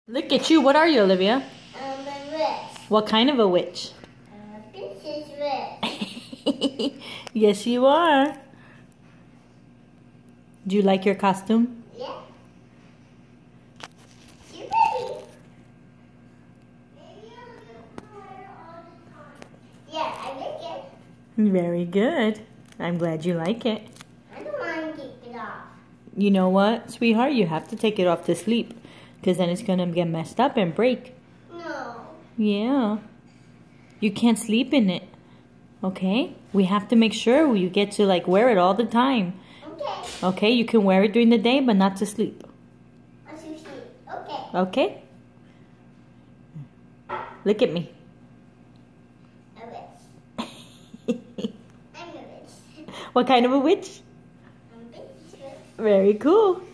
Look at you. What are you, Olivia? I'm a witch. What kind of a witch? Princess witch. Yes, you are. Do you like your costume? Yeah. You ready? Yeah, I like it. Very good. I'm glad you like it. I don't want to take it off. You know what, sweetheart? You have to take it off to sleep. Because then it's going to get messed up and break. No. Yeah. You can't sleep in it. Okay? We have to make sure you get to wear it all the time. Okay. Okay? You can wear it during the day, but not to sleep. Not to sleep. Okay. Okay? Look at me. A witch. I'm a witch. What kind of a witch? I'm a witch. Very cool.